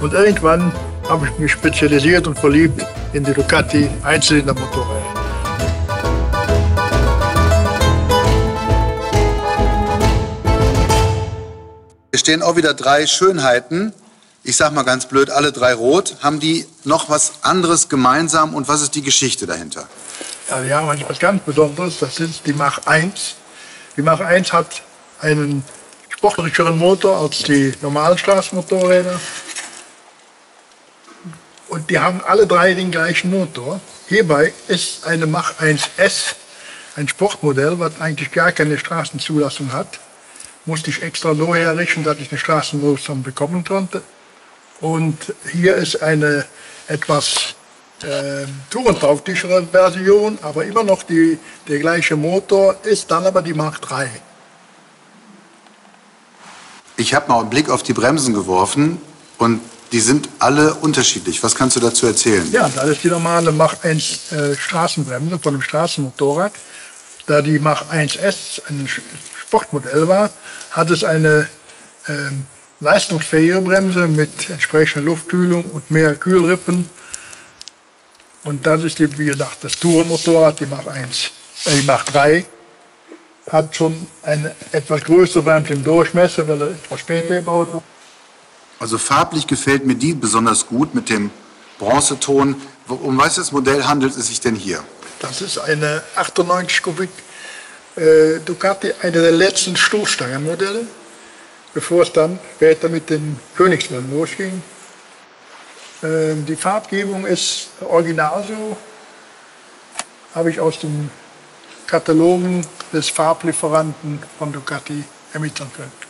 Und irgendwann habe ich mich spezialisiert und verliebt in die Ducati Einzylindermotorräder. Hier stehen auch wieder 3 Schönheiten. Ich sag mal ganz blöd, alle 3 rot. Haben die noch was anderes gemeinsam und was ist die Geschichte dahinter? Ja, die haben etwas ganz Besonderes, das ist die Mach 1. Die Mach 1 hat einen sportlicheren Motor als die normalen Straßenmotorräder. Und die haben alle 3 den gleichen Motor. Hierbei ist eine Mach 1S ein Sportmodell, was eigentlich gar keine Straßenzulassung hat. Musste ich extra so herrichten, dass ich eine Straßenzulassung bekommen konnte. Und hier ist eine etwas tourentauglichere Version, aber immer noch der gleiche Motor, ist dann aber die Mach 3. Ich habe mal einen Blick auf die Bremsen geworfen und die sind alle unterschiedlich. Was kannst du dazu erzählen? Ja, das ist die normale Mach 1 Straßenbremse von dem Straßenmotorrad. Da die Mach 1S ein Sportmodell war, hat es eine leistungsfähige Bremse mit entsprechender Luftkühlung und mehr Kühlrippen. Und das ist, wie gesagt, das Tourenmotorrad, die Mach 1. Die Mach 3 hat schon eine etwas größere Bremse im Durchmesser, weil er etwas später gebaut wurde. Also farblich gefällt mir die besonders gut mit dem Bronzeton. Um welches Modell handelt es sich denn hier? Das ist eine 98 Kubik Ducati, eine der letzten Stoßstangenmodelle, bevor es dann später mit den Königswellen losging. Die Farbgebung ist original so, habe ich aus den Katalogen des Farblieferanten von Ducati ermitteln können.